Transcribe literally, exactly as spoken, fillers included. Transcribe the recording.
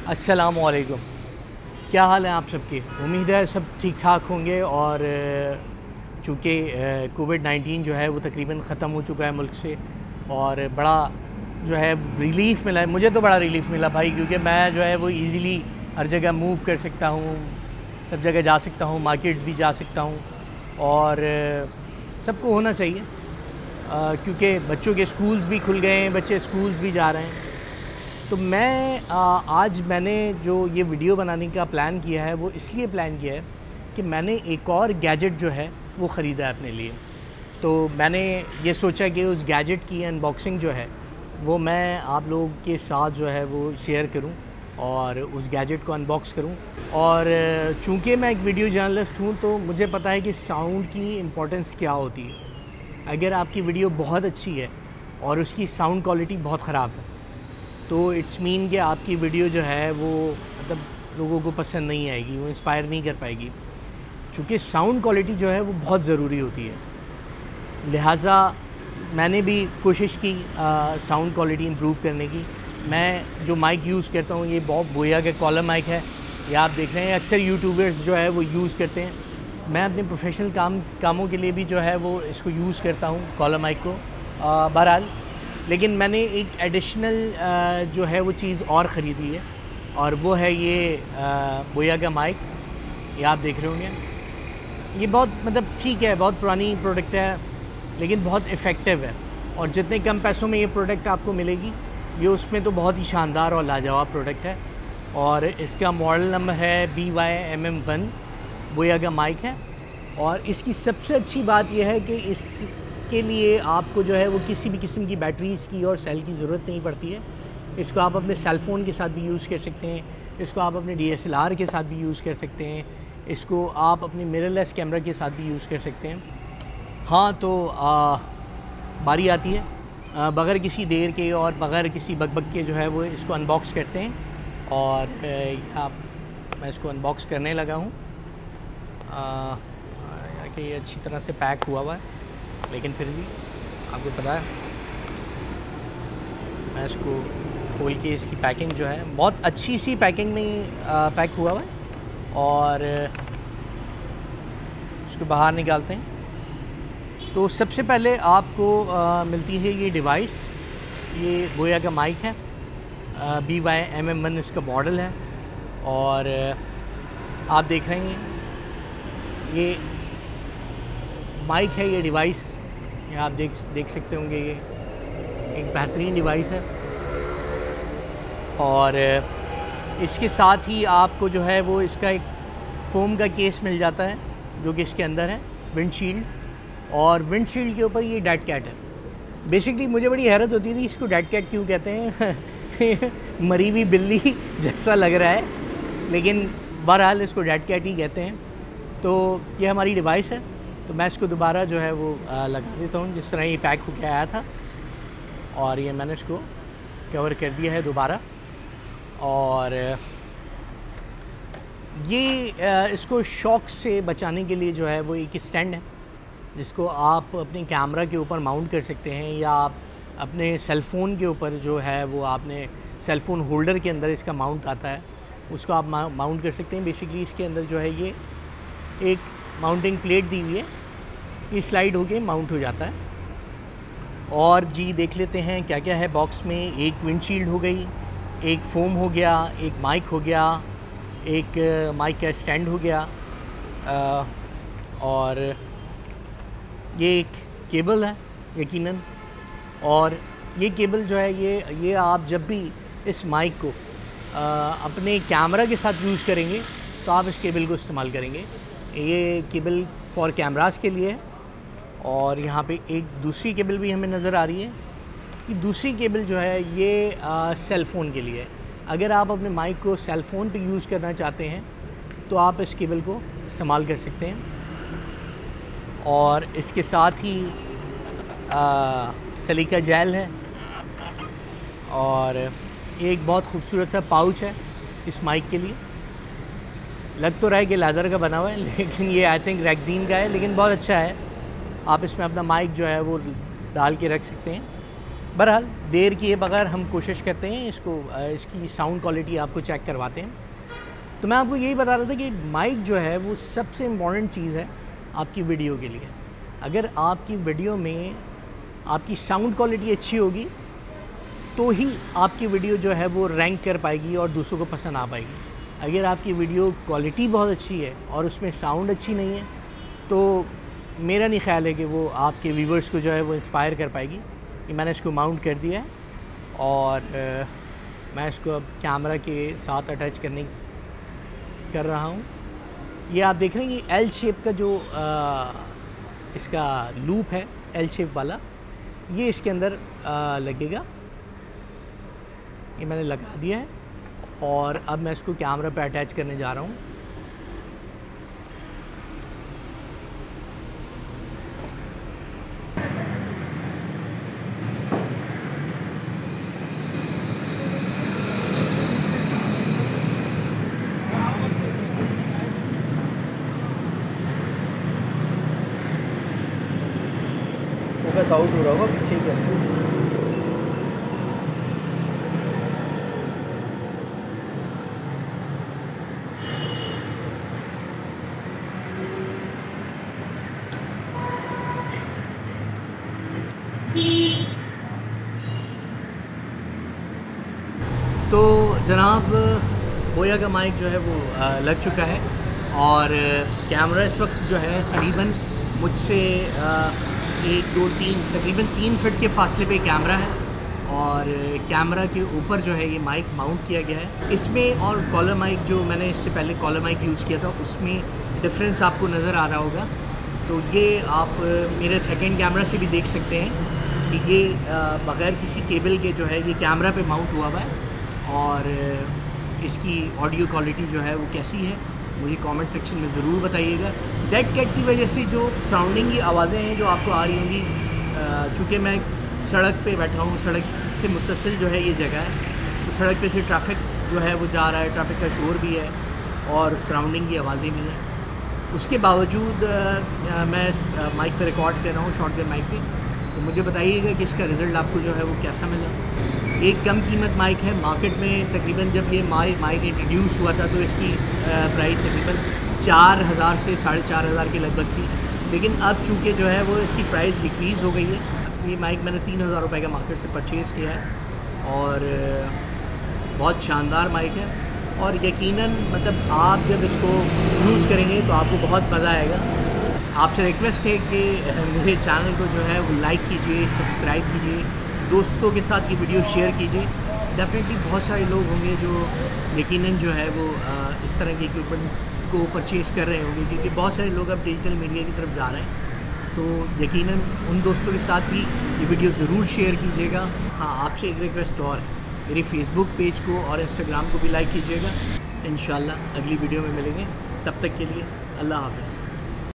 अस्सलामुअलैकुम। क्या हाल है आप सबके? उम्मीद है सब ठीक ठाक होंगे। और चूँकि कोविड नाइन्टीन जो है वो तकरीबन ख़त्म हो चुका है मुल्क से, और बड़ा जो है रिलीफ़ मिला है। मुझे तो बड़ा रिलीफ़ मिला भाई, क्योंकि मैं जो है वो इजीली हर जगह मूव कर सकता हूँ, सब जगह जा सकता हूँ, मार्केट्स भी जा सकता हूँ। और सबको होना चाहिए, क्योंकि बच्चों के स्कूल्स भी खुल गए हैं, बच्चे स्कूल्स भी जा रहे हैं। तो मैं आ, आज मैंने जो ये वीडियो बनाने का प्लान किया है वो इसलिए प्लान किया है कि मैंने एक और गैजेट जो है वो ख़रीदा है अपने लिए। तो मैंने ये सोचा कि उस गैजेट की अनबॉक्सिंग जो है वो मैं आप लोगों के साथ जो है वो शेयर करूं और उस गैजेट को अनबॉक्स करूं। और चूँकि मैं एक वीडियो जर्नलिस्ट हूं तो मुझे पता है कि साउंड की इम्पोर्टेंस क्या होती है। अगर आपकी वीडियो बहुत अच्छी है और उसकी साउंड क्वालिटी बहुत ख़राब है तो इट्स मीन कि आपकी वीडियो जो है वो मतलब लोगों को पसंद नहीं आएगी, वो इंस्पायर नहीं कर पाएगी। क्योंकि साउंड क्वालिटी जो है वो बहुत ज़रूरी होती है। लिहाजा मैंने भी कोशिश की साउंड क्वालिटी इम्प्रूव करने की। मैं जो माइक यूज़ करता हूँ ये बॉब बोया का कॉलर माइक है, ये आप देख रहे हैं अक्सर यूट्यूबर्स जो है वो यूज़ करते हैं। मैं अपने प्रोफेशनल काम कामों के लिए भी जो है वो इसको यूज़ करता हूँ, कॉलर माइक को। बहरहाल लेकिन मैंने एक एडिशनल जो है वो चीज़ और ख़रीदी है, और वो है ये बोया का माइक। ये आप देख रहे होंगे, ये बहुत मतलब ठीक है, बहुत पुरानी प्रोडक्ट है लेकिन बहुत इफ़ेक्टिव है। और जितने कम पैसों में ये प्रोडक्ट आपको मिलेगी, ये उसमें तो बहुत ही शानदार और लाजवाब प्रोडक्ट है। और इसका मॉडल नंबर है B Y M M one, Boya का माइक है। और इसकी सबसे अच्छी बात यह है कि इस के लिए आपको जो है वो किसी भी किस्म की बैटरीज़ की और सेल की ज़रूरत नहीं पड़ती है। इसको आप अपने सेल फ़ोन के साथ भी यूज़ कर सकते हैं, इसको आप अपने डी एस एल आर के साथ भी यूज़ कर सकते हैं, इसको आप अपने मिररलेस कैमरा के साथ भी यूज़ कर सकते हैं। हाँ, तो आ, बारी आती है बग़ैर किसी देर के और बग़ैर किसी बकबक के जो है वो इसको अनबॉक्स करते हैं। और आप मैं इसको अनबॉक्स करने लगा हूँ। कि ये अच्छी तरह से पैक हुआ हुआ है, लेकिन फिर भी आपको पता है मैं इसको खोल के इसकी पैकिंग जो है बहुत अच्छी सी पैकिंग में आ, पैक हुआ हुआ है। और इसको बाहर निकालते हैं तो सबसे पहले आपको आ, मिलती है ये डिवाइस। ये बोया का माइक है, B Y M M one इसका मॉडल है। और आप देख रहे हैं ये माइक है, ये डिवाइस ये आप देख देख सकते होंगे। ये एक बेहतरीन डिवाइस है। और इसके साथ ही आपको जो है वो इसका एक फ़ोम का केस मिल जाता है जो कि इसके अंदर है, विंडशील्ड। और विंडशील्ड के ऊपर ये डेड कैट है। बेसिकली मुझे बड़ी हैरत होती थी इसको डेड कैट क्यों कहते हैं मरी हुई बिल्ली जैसा लग रहा है, लेकिन बहरहाल इसको डेड कैट ही कहते हैं। तो ये हमारी डिवाइस है। तो मैं इसको दोबारा जो है वो लगा देता हूँ जिस तरह ये पैक होकर आया था, और ये मैंने इसको कवर कर दिया है दोबारा। और ये इसको शॉक से बचाने के लिए जो है वो एक स्टैंड है जिसको आप अपने कैमरा के ऊपर माउंट कर सकते हैं, या आप अपने सेल फ़ोन के ऊपर जो है वो आपने सेल फ़ोन होल्डर के अंदर इसका माउंट आता है, उसको आप माउंट कर सकते हैं। बेसिकली इसके अंदर जो है ये एक माउंटिंग प्लेट दी हुई है, ये स्लाइड होके माउंट हो जाता है। और जी देख लेते हैं क्या क्या है बॉक्स में। एक विंडशील्ड हो गई, एक फ़ोम हो गया, एक माइक हो गया, एक माइक का स्टैंड हो गया, आ, और ये एक केबल है यकीनन। और ये केबल जो है ये ये आप जब भी इस माइक को आ, अपने कैमरा के साथ यूज़ करेंगे तो आप इस केबल को इस्तेमाल करेंगे। ये केबल फॉर कैमरास के लिए है। और यहाँ पे एक दूसरी केबल भी हमें नज़र आ रही है। ये दूसरी केबल जो है ये सेल फ़ोन के लिए है। अगर आप अपने माइक को सेल फ़ोन पे यूज़ करना चाहते हैं तो आप इस केबल को इस्तेमाल कर सकते हैं। और इसके साथ ही सलीका जेल है, और एक बहुत खूबसूरत सा पाउच है इस माइक के लिए। लग तो रहा है कि लेदर का बना हुआ है, लेकिन ये आई थिंक रेक्सीन का है, लेकिन बहुत अच्छा है। आप इसमें अपना माइक जो है वो डाल के रख सकते हैं। बहरहाल देर किए बगैर हम कोशिश करते हैं इसको इसकी साउंड क्वालिटी आपको चेक करवाते हैं। तो मैं आपको यही बता रहा था कि माइक जो है वो सबसे इम्पॉर्टेंट चीज़ है आपकी वीडियो के लिए। अगर आपकी वीडियो में आपकी साउंड क्वालिटी अच्छी होगी तो ही आपकी वीडियो जो है वो रैंक कर पाएगी और दूसरों को पसंद आ पाएगी। अगर आपकी वीडियो क्वालिटी बहुत अच्छी है और उसमें साउंड अच्छी नहीं है तो मेरा नहीं ख्याल है कि वो आपके व्यूवर्स को जो है वो इंस्पायर कर पाएगी। कि मैंने इसको माउंट कर दिया है और आ, मैं इसको अब कैमरा के साथ अटैच करने कर रहा हूँ। ये आप देख रहे हैं कि एल शेप का जो आ, इसका लूप है, एल शेप वाला, ये इसके अंदर आ, लगेगा। ये मैंने लगा दिया है और अब मैं इसको कैमरा पे अटैच करने जा रहा हूँ। फोकस आउट हो रहा होगा पीछे के अंदर। तो जनाब बोया का माइक जो है वो आ, लग चुका है और कैमरा इस वक्त जो है तकरीबन मुझसे आ, एक दो तीन तकरीबन तीन फीट के फासले पे कैमरा है और कैमरा के ऊपर जो है ये माइक माउंट किया गया है। इसमें और कॉलर माइक जो मैंने इससे पहले कॉलर माइक यूज़ किया था उसमें डिफरेंस आपको नज़र आ रहा होगा। तो ये आप मेरे सेकंड कैमरा से भी देख सकते हैं कि ये बग़ैर किसी केबल के जो है ये कैमरा पे माउंट हुआ हुआ है और इसकी ऑडियो क्वालिटी जो है वो कैसी है मुझे कमेंट सेक्शन में ज़रूर बताइएगा। डेड कैट की वजह से जो सराउंडिंग की आवाज़ें हैं जो आपको आ रही होंगी, चूँकि मैं सड़क पे बैठा हूँ, सड़क से मुत्तसिल जो है ये जगह है, तो सड़क पे से ट्रैफिक जो है वो जा रहा है, ट्रैफिक का शोर भी है और सराउंडिंग की आवाज़ें भी हैं। उसके बावजूद मैं माइक पे रिकॉर्ड कर रहा हूँ, शॉटगन माइक पे। तो मुझे बताइएगा कि इसका रिज़ल्ट आपको जो है वो कैसा मिला। एक कम कीमत माइक है। मार्केट में तकरीबन जब ये माइक माइक इंट्रोड्यूस हुआ था तो इसकी प्राइस तकरीबन चार हज़ार से साढ़े चार हज़ार के लगभग थी, लेकिन अब चूँकि जो है वो इसकी प्राइस डिक्रीज़ हो गई है। ये माइक मैंने तीन हज़ार रुपये का मार्केट से परचेज़ किया है और बहुत शानदार माइक है और यकीनन मतलब आप जब इसको यूज़ करेंगे तो आपको बहुत मज़ा आएगा। आपसे रिक्वेस्ट है कि मेरे चैनल को जो है वो लाइक कीजिए, सब्सक्राइब कीजिए, दोस्तों के साथ ये वीडियो शेयर कीजिए। डेफिनेटली बहुत सारे लोग होंगे जो यकीनन जो है वो इस तरह के इक्विपमेंट को परचेज़ कर रहे होंगे, क्योंकि बहुत सारे लोग अब डिजिटल मीडिया की तरफ जा रहे हैं। तो यकीनन उन दोस्तों के साथ भी ये वीडियो ज़रूर शेयर कीजिएगा। हाँ, आपसे एक रिक्वेस्ट और है, मेरे फेसबुक पेज को और इंस्टाग्राम को भी लाइक कीजिएगा। इंशाल्लाह अगली वीडियो में मिलेंगे, तब तक के लिए अल्लाह हाफ़िज़।